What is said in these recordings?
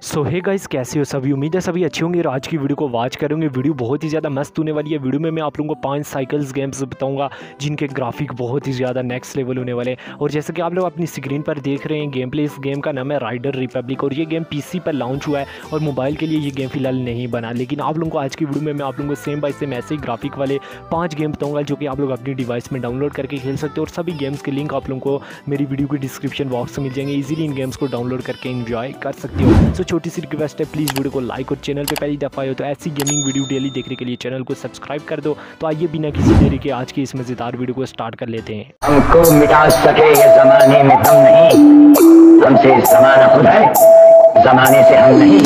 सो hey guys, कैसे हो सभी। उम्मीद है सभी अच्छे होंगे और आज की वीडियो को वॉच करेंगे। वीडियो बहुत ही ज़्यादा मस्त होने वाली है। वीडियो में मैं आप लोगों को 5 साइकिल्स गेम्स बताऊंगा जिनके ग्राफिक बहुत ही ज़्यादा नेक्स्ट लेवल होने वाले हैं। और जैसे कि आप लोग अपनी स्क्रीन पर देख रहे हैं गेम प्ले, इस गेम का नाम है राइडर रिपब्लिक और ये गेम पीसी पर लॉन्च हुआ है और मोबाइल के लिए ये गेम फिलहाल नहीं बना। लेकिन आप लोगों को आज की वीडियो में मैं आप लोगों को सेम बाय सेम ऐसे ही ग्राफिक वाले 5 गेम बताऊँगा जो कि आप लोग अपनी डिवाइस में डाउनलोड करके खेल सकते हो। और सभी गेम्स के लिंक आप लोगों को मेरी वीडियो के डिस्क्रिप्शन बॉक्स में मिल जाएंगे। ईजिली इन गेम्स को डाउनलोड करके एंजॉय कर सकते हो। सो छोटी सी रिक्वेस्ट है, प्लीज़ वीडियो को लाइक और चैनल पे पहली दफ़ा हो तो ऐसी गेमिंग वीडियो डेली देखने के लिए चैनल को सब्सक्राइब कर दो। तो आइए बिना किसी देरी के आज की इस मज़ेदार वीडियो को स्टार्ट कर लेते हैं। हमको मिटा सके ये ज़माने में हम नहीं, हमसे ज़माना खुद है, ज़माने से हम नहीं।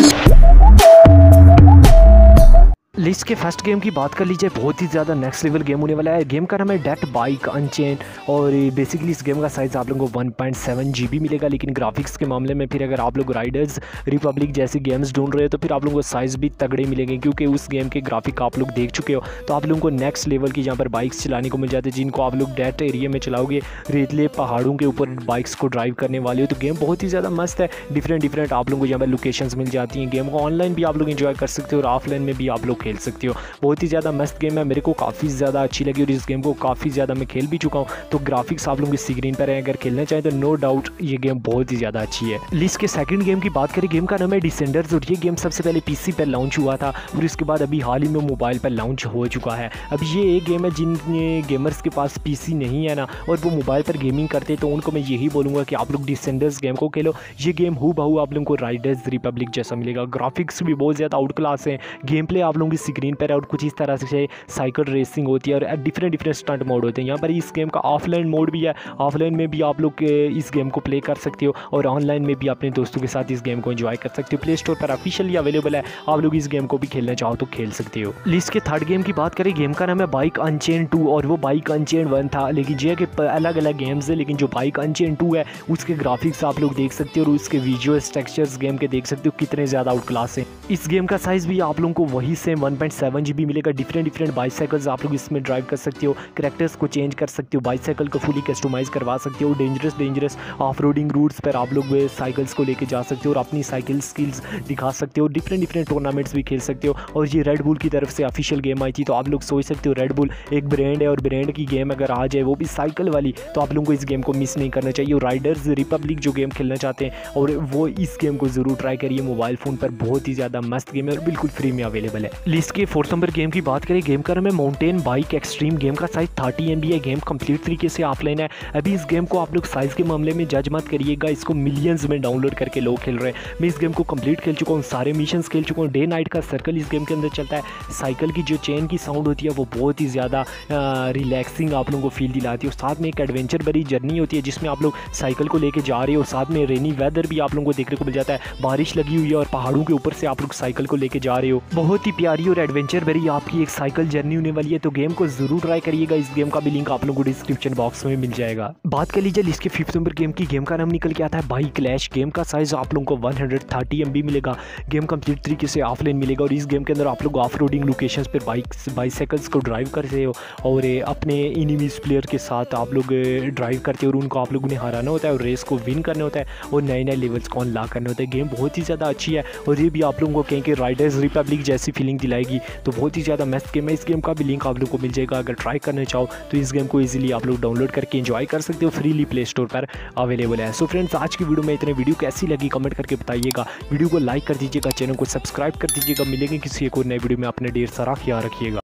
लिस्ट के फर्स्ट गेम की बात कर लीजिए, बहुत ही ज़्यादा नेक्स्ट लेवल गेम होने वाला है। गेम का नाम है डेट बाइक अनचेन और बेसिकली इस गेम का साइज़ आप लोगों को 1.7 GB मिलेगा। लेकिन ग्राफिक्स के मामले में फिर अगर आप लोग राइडर्स रिपब्लिक जैसी गेम्स ढूंढ रहे हो तो फिर आप लोगों को साइज़ भी तगड़े मिलेंगे, क्योंकि उस गेम के ग्राफिक आप लोग देख चुके हो। तो आप लोगों को नेक्स्ट लेवल की यहाँ पर बाइक्स चलाने को मिल जाती है, जिनको आप लोग डेट एरिया में चलाओगे, रेतले पहाड़ों के ऊपर बाइक्स को ड्राइव करने वाले हो। तो गेम बहुत ही ज़्यादा मस्त है। डिफरेंट आप लोगों को यहाँ पर लोकेशंस मिल जाती हैं। गेम को ऑनलाइन भी आप लोग इन्जॉय कर सकते हो और ऑफलाइन में भी आप लोग खेल सकते हो। बहुत ही ज़्यादा मस्त गेम है, मेरे को काफ़ी ज़्यादा अच्छी लगी और इस गेम को काफ़ी ज़्यादा मैं खेल भी चुका हूँ। तो ग्राफिक्स आप लोगों की स्क्रीन पर है, अगर खेलना चाहें तो नो डाउट ये गेम बहुत ही ज़्यादा अच्छी है। लिस्ट के सेकंड गेम की बात करें, गेम का नाम है डिसेंडर्स और ये गेम सबसे पहले पीसी पर लॉन्च हुआ था और इसके बाद अभी हाल ही में मोबाइल पर लॉन्च हो चुका है। अभी ये एक गेम है जिन गेमर्स के पास पीसी नहीं है ना और वो मोबाइल पर गेमिंग करते, तो उनको मैं यही बोलूँगा कि आप लोग डिसेंडर्स गेम को खेलो। ये गेम हूबहू आप लोगों को राइडर्स रिपब्लिक जैसा मिलेगा। ग्राफिक्स भी बहुत ज़्यादा आउट क्लास है, गेम प्ले आप लोगों की स्क्रीन पर है और कुछ इस तरह से साइकिल रेसिंग होती है और डिफरेंट स्टंट मोड होते हैं। यहाँ पर इस गेम का ऑफलाइन मोड भी है, ऑफलाइन में भी आप लोग इस गेम को प्ले कर सकते हो और ऑनलाइन में भी अपने दोस्तों के साथ इस गेम को एंजॉय कर सकते हो। प्ले स्टोर पर ऑफिशियली अवेलेबल है, आप लोग इस गेम को भी खेलना चाहो तो खेल सकते हो। लिस्ट के थर्ड गेम की बात करें, गेम का नाम है बाइक अनचेन 2 और वो बाइक अनचेन 1 था। लेकिन ये कि अलग अलग गेम्स है, लेकिन जो बाइक अनचेन 2 है उसके ग्राफिक्स आप लोग देख सकते हो और उसके विजुअल टेक्सचर्स गेम के देख सकते हो कितने ज़्यादा आउट क्लास है। इस गेम का साइज़ भी आप लोगों को वही सेम 1.7 GB मिलेगा। डिफरेंट बाइसाइकिल्स आप लोग इसमें ड्राइव कर सकते हो, कैरेक्टर्स को चेंज कर सकते हो, बाइसाइकिल को फुली कस्टमाइज़ करवा सकते हो। डेंजरस ऑफ रोडिंग रूट्स पर आप लोग साइकिल्स को लेके जा सकते हो और अपनी साइकिल स्किल्स दिखा सकते हो। डिफरेंट टूर्नामेंट्स भी खेल सकते हो। और ये रेड बुल की तरफ से ऑफिशियल गेम आई थी, तो आप लोग सोच सकते हो रेड बुल एक ब्रांड है और ब्रांड की गेम अगर आ जाए वो भी साइकिल वाली, तो आप लोगों को इस गेम को मिस नहीं करना चाहिए। और राइडर्स रिपब्लिक जो गेम खेलना चाहते हैं और वो इस गेम को जरूर ट्राई करिए। मोबाइल फ़ोन पर बहुत ही ज़्यादा मस्त गेम है और बिल्कुल फ्री में अवेलेबल है। लिस्ट के फोर्थ नंबर गेम की बात करें, गेम का नाम है माउंटेन बाइक एक्सट्रीम। गेम का साइज 30 MB है। गेम कंप्लीट तरीके से ऑफलाइन है। अभी इस गेम को आप लोग साइज़ के मामले में जज मत करिएगा, इसको मिलियंस में डाउनलोड करके लोग खेल रहे हैं। मैं इस गेम को कंप्लीट खेल चुका हूँ, सारे मिशंस खेल चुका हूँ। डे नाइट का सर्कल इस गेम के अंदर चलता है। साइकिल की जो चेन की साउंड होती है वो बहुत ही ज़्यादा रिलैक्सिंग आप लोगों को फील दिलाती है। और साथ में एक एडवेंचर भरी जर्नी होती है जिसमें आप लोग साइकिल को लेके जा रहे हो और साथ में रेनी वेदर भी आप लोगों को देखने को मिल जाता है। बारिश लगी हुई है और पहाड़ों के ऊपर से आप लोग साइकिल को लेके जा रहे हो। बहुत ही प्यारी और एडवेंचर भरी आपकी एक साइकिल जर्नी होने वाली है। तो गेम को जरूर ट्राई करिएगा। इस गेम का भी लिंक आप लोगों को डिस्क्रिप्शन बॉक्स में मिल जाएगा। बात कर लीजिए लिस्ट के 5th नंबर गेम की, गेम का नाम निकल के आता है बाइक क्लैश। गेम का साइज आप लोगों को 130 MB मिलेगा। गेम कंप्लीट तरीके से ऑफलाइन मिलेगा और इस गेम के अंदर आप लोग ऑफ रोडिंग लोकेशंस पर बाइसाइकिल्स को ड्राइव करते हो और अपने एनिमीज प्लेयर के साथ आप लोग ड्राइव करते हो और उनको आप लोगों ने हराना होता है और रेस को विन करना होता है और नए लेवल्स को अनलॉक करना होता है। गेम बहुत ही ज़्यादा अच्छी है और ये भी आप लोगों को कहीं के राइडर्स रिपब्लिक जैसी फीलिंग दिलाएगी। तो बहुत ही ज़्यादा मस्त गेम है। इस गेम का भी लिंक आप लोग को मिल जाएगा। अगर ट्राई करना चाहो तो इस गेम को इजीली आप लोग डाउनलोड करके एंजॉय कर सकते हो, फ्रीली प्ले स्टोर पर अवेलेबल है। सो फ्रेंड्स, आज की वीडियो में इतने। वीडियो कैसी लगी कमेंट करके बताइएगा। वीडियो को लाइक कर दीजिएगा, चैनल को सब्सक्राइब कर दीजिएगा। मिलेंगे किसी एक और नए वीडियो में। अपने ढेर सारा ख्याल रखिएगा।